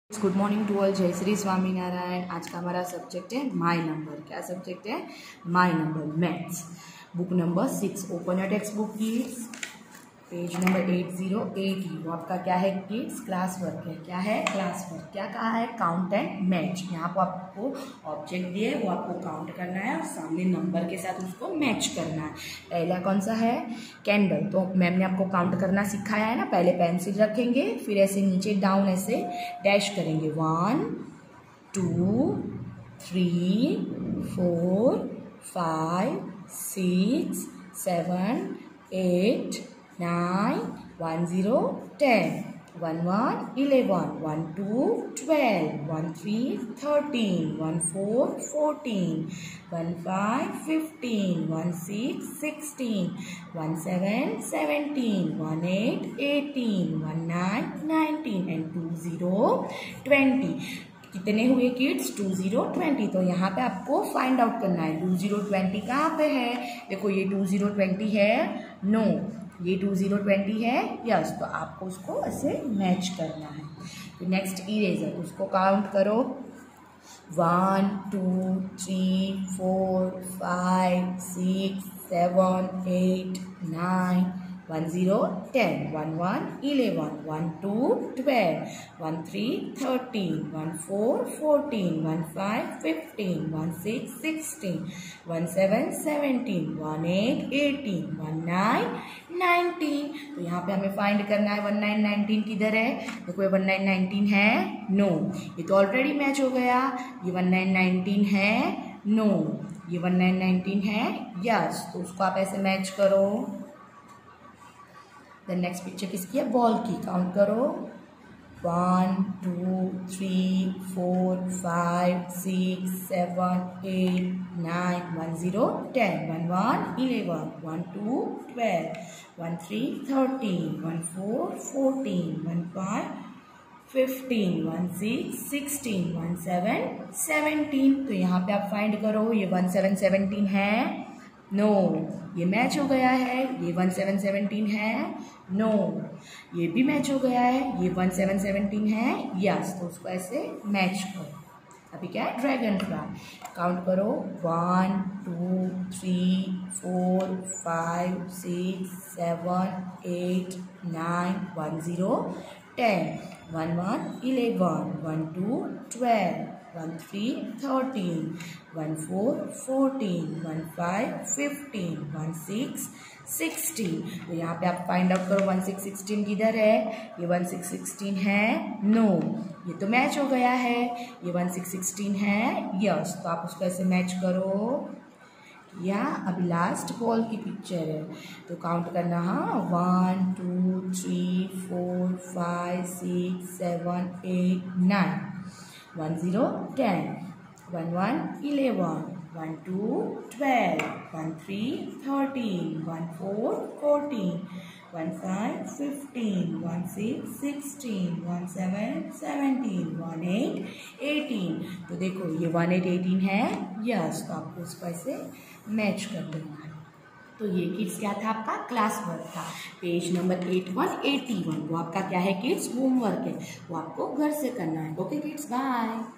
Good morning to all. जय श्री स्वामीनारायण। आज का हमारा सब्जेक्ट है माय नंबर। क्या सब्जेक्ट है? My number, maths, book number 6। Open your textbook kids, page number 808। वो आपका क्या है किड्स? क्लास वर्क है। क्या है? Class work. क्या कहा है? Count and match. यहाँ पर आपको ऑब्जेक्ट दिए, वो आपको काउंट करना है और सामने नंबर के साथ उसको मैच करना है। पहला कौन सा है? कैंडल। तो मैम ने आपको काउंट करना सिखाया है ना। पहले पेंसिल रखेंगे, फिर ऐसे नीचे डाउन ऐसे डैश करेंगे। 1 2 3 4 5 6 7 8 9 1 0 10 1 1 11 1 2 12 1 3 13 1 4 14 1 5 15 1 6 16 1 7 17 1 8 18 1 9 19 and 2 0 20। कितने हुए किड्स? 2 0 20। तो यहाँ पे आपको फाइंड आउट करना है 2 0 20 कहाँ पे है। देखो ये 2 0 20 है, नो। ये 2 0 20 है, यस। तो आपको उसको ऐसे मैच करना है। तो नेक्स्ट इरेजर, उसको काउंट करो। 1 2 3 4 5 6 7 8 9 1 0 10 1 1 11 1 2 12 1 3 13 1 4 14 1 5 15 1 6 16 1 7 17 1 8 18 1 9 19। तो यहाँ पे हमें फाइंड करना है 1 9 19 किधर है। देखो ये 1 9 19 है, नो। ये तो ऑलरेडी मैच हो गया। ये 1 9 19 है, नो। ये 1 9 19 है, यस। तो उसको आप ऐसे मैच करो। देन नेक्स्ट पिक्चर किसकी है? बॉल की। काउंट करो। 1 2 3 4 5 6 7 8 9 1 0 10 1 1 11 1 2 12 1 3 13 1 4 14 1 5 15 1 6 16 1 7 17। तो यहाँ पे आप फाइंड करो। ये 1 7 17 है, नो। ये मैच हो गया है। ये 1 7 17 है, नो। ये भी मैच हो गया है। ये 1 7 17 है, यस। तो उसको ऐसे मैच करो। अभी क्या है? Dragon fly. काउंट करो। 1 2 3 4 5 6 7 8 9 1 0 10 1 1 11 1 2 12 1 3 13 1 4 14 1 5 15 1 6 16। तो यहाँ पे आप फाइंड आउट करो 1 6 16 किधर है। ये 1 6 16 है, नो। ये तो मैच हो गया है। ये 1 6 16 है, यस। तो आप उसको ऐसे मैच करो। या अभी लास्ट बॉल की पिक्चर है, तो काउंट करना। हाँ, 1 2 3 4 5 6 7 8 9 1 0 10 1 1 11 1 2 12 1 3 13 1 4 14 1 5 15 1 6 16 1 7 17 1 8 18। तो देखो ये 1 8 18 है, यस। तो आपको उसको ऐसे मैच कर देना है। तो ये किड्स क्या था? आपका क्लास वर्क था। Page number 81 81। वो आपका क्या है किड्स? होमवर्क है। वो आपको घर से करना है। Okay kids, bye.